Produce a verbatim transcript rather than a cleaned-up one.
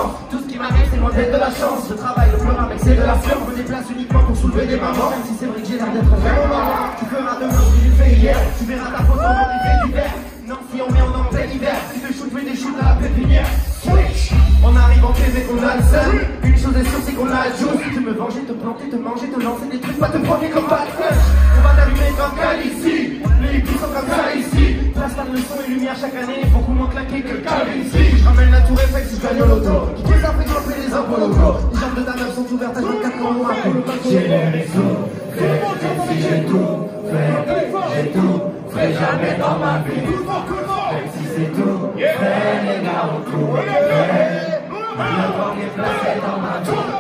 chance. Tout ce qui m'arrive c'est loin d'être de la chance. Je travaille le plan avec c'est de la science. Je me déplace uniquement pour soulever des mamans. Même si c'est vrai que j'ai l'air d'être vraiment marrant. Tu feras demain ce que j'ai fait hier. Tu verras ta photo dans les faits d'hiver. Non si on met on est en plein hiver. Tu fais shoot mais des shoots à la pépinière. Switch. On arrive en T V qu'on a le seul. Une chose est sûre c'est qu'on a le juice. Tu me venger, te planter, te manger, te lancer des trucs. Pas te promener comme pas de flash. On va t'allumer comme Cal ici. Les hippies sont comme ça ici. Place pas de son et lumière chaque année. Beaucoup moins claqué que Calvin ici. Je ramène la tour Eiffel si je gagne au loto. Qui les a fait grimper les impôts locaux. Les jambes de ta meuf sont ouvertes à vingt-quatre ans noir. J'ai les réseaux, fait, si j'ai tout, fait, j'ai tout, ferai jamais dans ma vie. Même si c'est tout, fait, les gars ont tout, fait, le temps est placé dans ma vie.